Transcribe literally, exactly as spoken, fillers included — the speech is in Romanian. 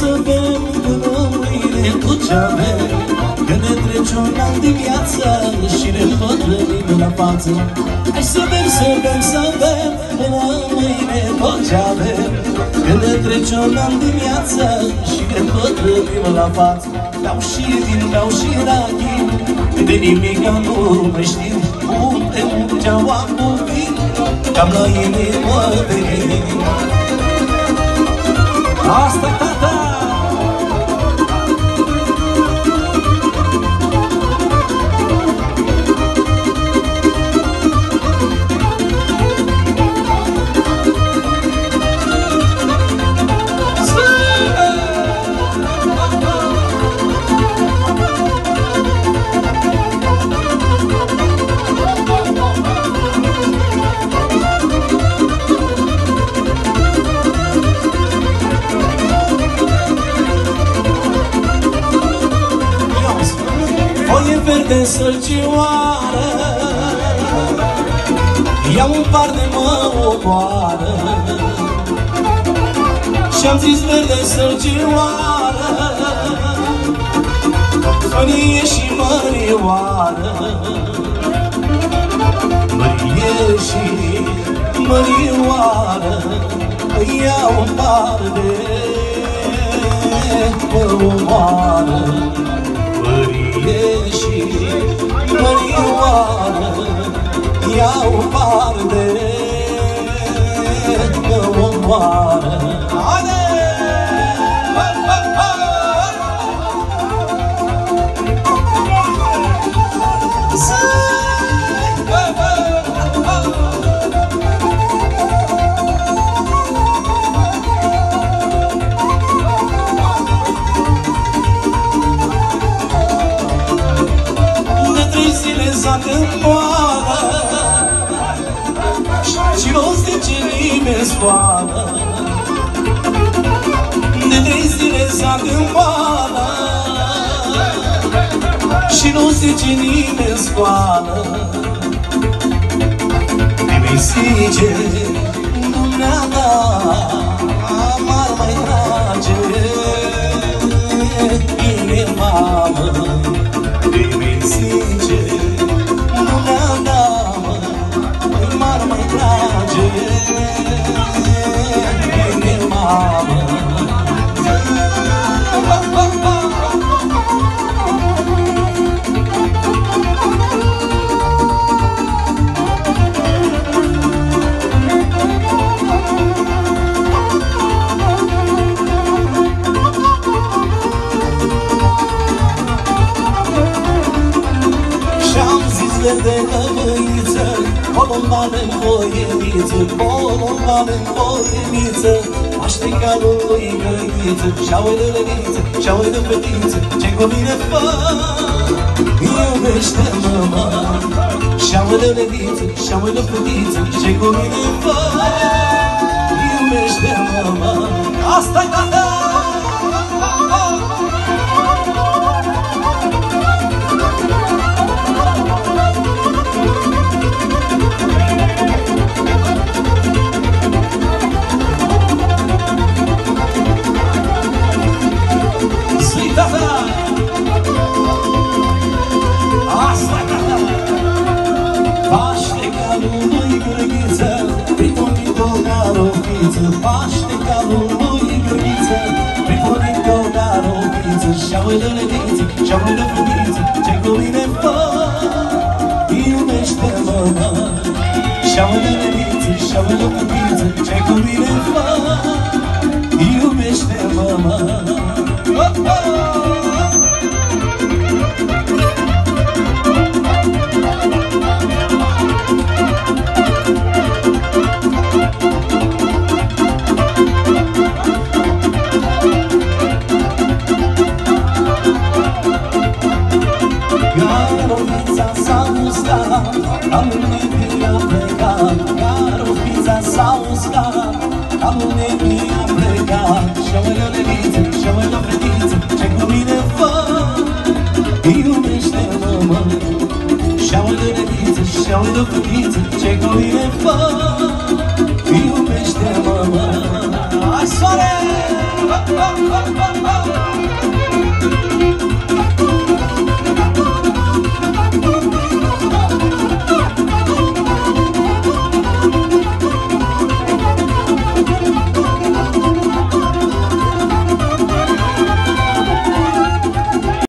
să bem până mâine tot ce avem, că ne trece un an de viață și ne împătrânim la față. Hai să bem, să bem, să bem până mâine tot ce avem, că ne trece un an de viață și ne împătrânim la față. Beau și vin, beau și rachii, de nimica nu mai știu, unde mergeau cu vin, cam la inimă venim. Asta-i tata! Verde sălcioară, ia un par de mă oboară, și-am zis verde sălcioară, mărie și mărioară, mărie și mărioară, ia un par de mă oboară, mărie și mărioară, ia un par de mă omoară. Haide! Și o zece lime scoală, de trei zile s-a câmpoală, și nu zece lime scoală. Nimeni zice, dumneata m-ar mai trage inima, mă. Nimeni zice, dumneata m-ar mai trage inima, mă. Verde lămâiță, bolombană-n voieniță, bolombană-n voieniță, paște calul lui găiniță, și-au de lăniță, și-au de fetiță, ce cu mine fă, iubește-mă, mă. Și-au de lăniță, și-au de fetiță, ce cu mine fă, iubește-mă, mă. Asta-i tata! Paște calul lui Găriță, pripornică o roviță, și-au de lăniță, și-au de fetiță, ce cu mine fă, iubește-mă, mă. Și-au de lăniță, și-au de fetiță, ce cu mine fă, iubește-mă, mă. Calul nebii a plecat, garofița s-a uscat, calul nebii a plecat, și-o de lăniță, și-o de fetiță, ce cu mine fă, iubește-mă, mă. Și-o de lăniță, și-o de fetiță, ce cu mine fă, iubește-mă, mă. Hai, soare! oh, oh, oh, oh.